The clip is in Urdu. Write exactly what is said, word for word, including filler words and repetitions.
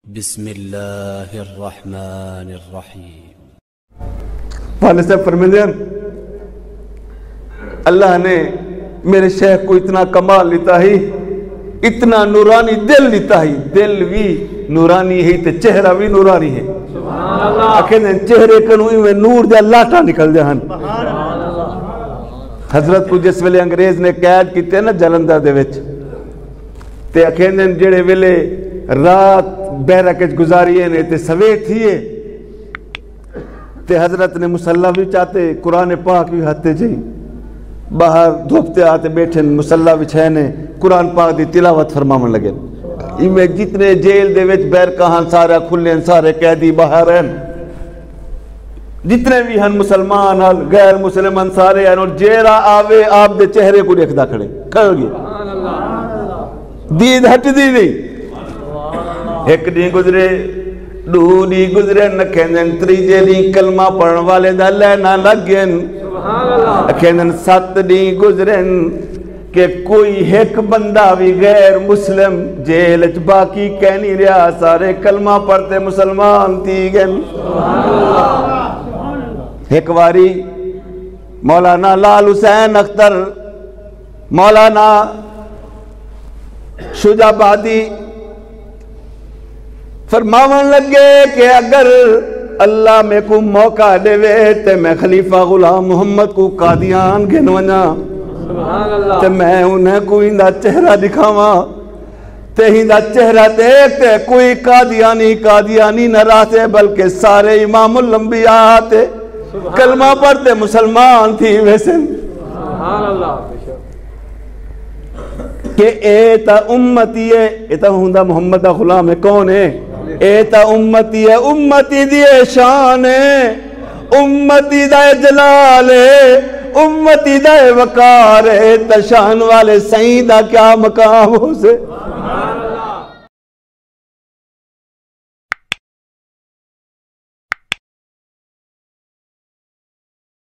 بسم اللہ الرحمن الرحیم۔ والد صاحب فرماتے ہیں اللہ نے میرے شیخ کو اتنا کمال لیتا ہی، اتنا نورانی دل لیتا ہی، دل بھی نورانی ہے تے چہرہ بھی نورانی ہے۔ اکھیں چہرے کنوئی میں نور دے لاٹا نکل جہن۔ حضرت کو جس ویلے انگریز نے قید کیتے نا جلندھر دے وچ، تے اکھیں جڑے ویلے رات بیرک گزاری نے تے سوے تھیے تے حضرت نے مسلح بھی چاہتے، قرآن پاک بھی ہاتھے جائیں، باہر دھوپتے آتے بیٹھے مسلح بھی چھینے قرآن پاک دی تلاوت فرماون لگے۔ میں جتنے جیل دے وچ بیر کہاں سارے کھلے سارے قیدی باہر ہیں، جتنے بھی ہیں مسلمان ہیں غیر مسلمان سارے ہیں، اور جیرا آوے آپ دے چہرے کو دیکھدا کھڑے کھڑ گئے، دید ہٹ دی نہیں۔ ایک دی گزرے، دو دی گزرے، نکھیندن تریجے دی کلمہ پڑھن والے دا لینا لگین، نکھیندن سات دی گزرن کہ کوئی ایک بندہ بھی غیر مسلم جیل چ باقی کہنی رہا، سارے کلمہ پڑھتے مسلمان تھی گن۔ ایک واری مولانا لال حسین اختر، مولانا شجاع بادی فرماون لگے کہ اگر اللہ میں کو موقع دے وے تے میں خلیفہ غلام محمد کو قادیان گھنونا تے میں انہیں کوئی دا چہرہ دکھاواں تے ہی دا چہرہ دیکھتے کوئی قادیانی قادیانی نہ رہتے بلکہ سارے امام الانبیاء تے کلمہ پڑھتے مسلمان تھی ویسے کہ اے تا امتی ہے، اے تا ہندہ محمد دا غلام ہے، کون ہے؟ اے تا امتی ہے، امتی دی شان ہے، امتی دا جلال ہے، امتی دا وقار ہے، تا شان والے سائیں دا کیا مقام ہو سے۔